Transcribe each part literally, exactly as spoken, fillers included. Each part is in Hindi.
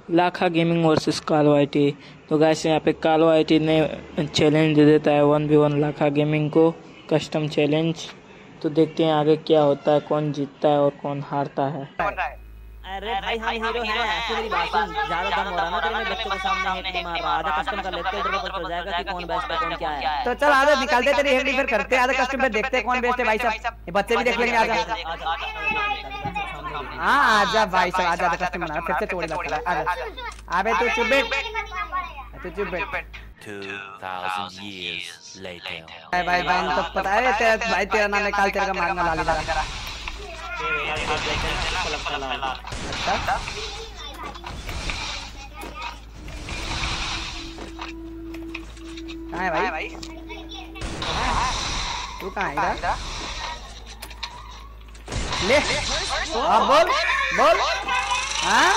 Lakha gaming versus Kalo IT. तो गाइस यहाँ पे कालो आईटी ने चैलेंज दे देता है one v one Lakha gaming को, कस्टम चैलेंज। तो देखते हैं आगे क्या होता है, कौन जीतता है और कौन हारता है। अरे भाई हम हीरो हैं, ऐसे मेरी बात सुन। ज्यादा दम हो रहा ना तेरे में, बच्चों के सामने हेड नहीं मार रहा। आधा कस्टम कर लेते हैं, इधर पता चल जाएगा कि कौन बेस्ट है कौन क्या है। तो चल आधा निकाल दे, तेरी हेड फिर करते हैं। आधा कस्टम पे देखते हैं कौन बेस्ट है भाई साहब। ये बच्चे भी देख लेंगे। आजा हां आजा भाई साहब, आजा। आधा कस्टम बना फिर से तोड़ लगा। आजा अबे तू चुप बैठ, तू चुप बैठ। two thousand years later भाई भाई भाई तो पता है तेरा भाई, तेरा नाम निकाल, तेरे का मारना लाली जरा। अच्छा कहाँ है भाई? तू कहाँ है इधर? ले अब बोल बोल। हाँ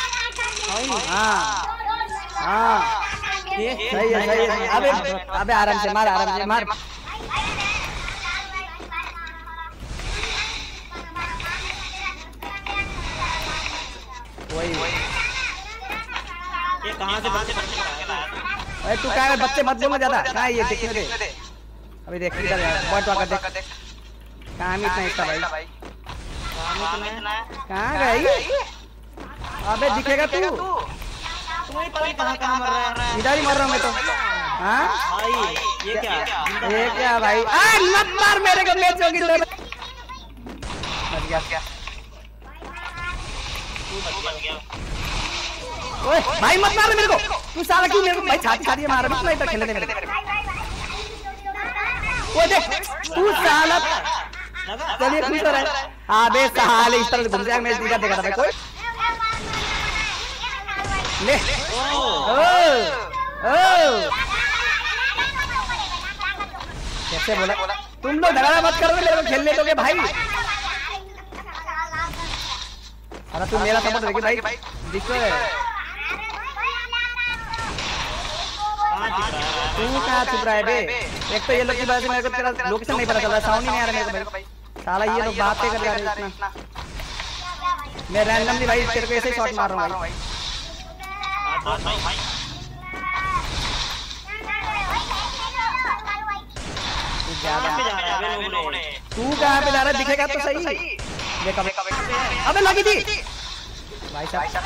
हाँ हाँ सही है सही है। अबे अबे आराम से मार, आराम से मार। वही ये कहां से बच्चे अरे तू क्या है, बच्चे मत बोलना ज्यादा। कहाँ है ये? देखने दे अभी, देख इधर बट वाकर देख। कहाँ इतना इसका भाई? कहाँ गई? अबे दिखेगा तू? इधर ही मर रहा हूँ मैं तो। हाँ भाई ये क्या ये क्या भाई? आ मत मार मेरे को, मैच होगी तो। बच गया। ओए भाई मत मार मेरे को, तू साला क्यों मेरे को भाई छाती छाती मार रहा है? इधर खेलने दे मेरे को। वो देख तू साला, चलिए खुश हो रहा है। अबे साले इस तरह से घूम जाएगा। मैच दिखा देखा था भाई कोई। ले ओ ओ कैसे बोला? तुम लोग झगड़ा मत करो, मेरे को खेलने दोगे भाई? अरे तू मेरा सपोर्ट देखी भाई, दिख रहा है। तू कहाँ छुप रहा है बे? एक तो ये लोग की वजह से मेरे को तेरा लोकेशन नहीं पता चल रहा, साउंड ही नहीं आ रहा मेरे को भाई। साला ये लोग बातें कर रहे हैं इतना। मैं रैंडमली भाई तेरे को ऐसे ही शॉट मार रहा हूँ भाई। तू कहाँ पे जा रहा है? दिखेगा तो सही। अबे लगी थी भाई साहब।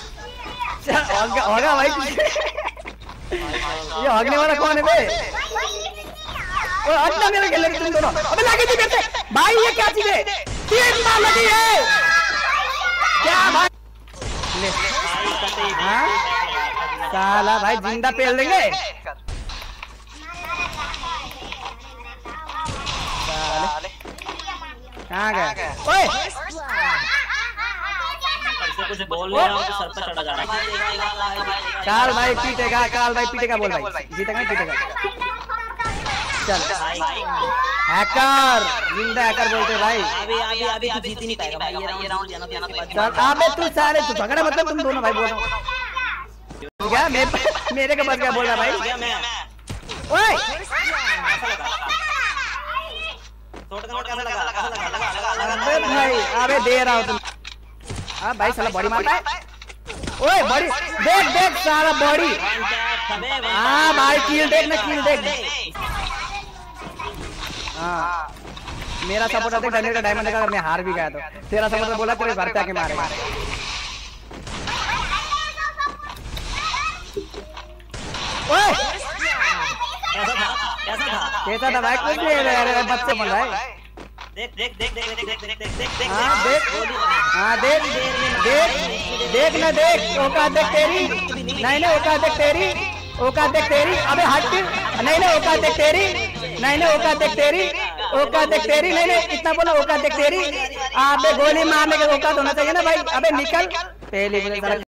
होगा भाई ये हगने वाला कौन है बे? ओए हटना मेरे खेलने तुम दोनों। अबे लगी थी मेरे से भाई। ये क्या चीज है? तीन बार लगी है क्या भाई? ले हाँ साला भाई जिंदा पेल देंगे साले। कहाँ गए? ओए कुछ बोल रहा हूं तो सर पे चढ़ा जा रहा है। काल भाई पीटेगा, काल भाई पीटेगा। बोल भाई जीतेगा नहीं पीटेगा? चल हैकर, जिंदा हैकर बोलते भाई। अभी अभी अभी तू जीत ही नहीं पाएगा भाई। ये राउंड जाना जाना के बाद। चल अबे तू सारे तू झगड़ा मतलब तुम दोनों भाई। बोल क्या मेरे मेरे के पास क्या बोल रहा भाई? ओए अबे भाई अबे दे रहा हूँ तुम। हाँ भाई साला बॉडी मारता है। ओए बॉडी देख देख साला बॉडी। हाँ भाई किल देख ना, किल देख। हाँ मेरा सपोर्ट देख, डैमेज का डायमंड देगा। मैं हार भी गया तो तेरा सपोर्ट बोला तेरे घर पे आके मारेगा। ओए कैसा था कैसा था कैसा था भाई? कुछ नहीं, बच्चे बन रहा है। देख देख देख देख देख देख देख देख देख। हाँ देख हाँ देख देख देख ना देख। औकात देख तेरी। नहीं नहीं औकात देख तेरी, औकात देख तेरी। अबे हट। नहीं नहीं औकात देख तेरी। नहीं नहीं औकात देख तेरी, औकात देख तेरी। नहीं नहीं इतना बोला औकात देख तेरी। अबे गोली मारने का औकात होना चाहिए ना भाई। अबे निकल पहले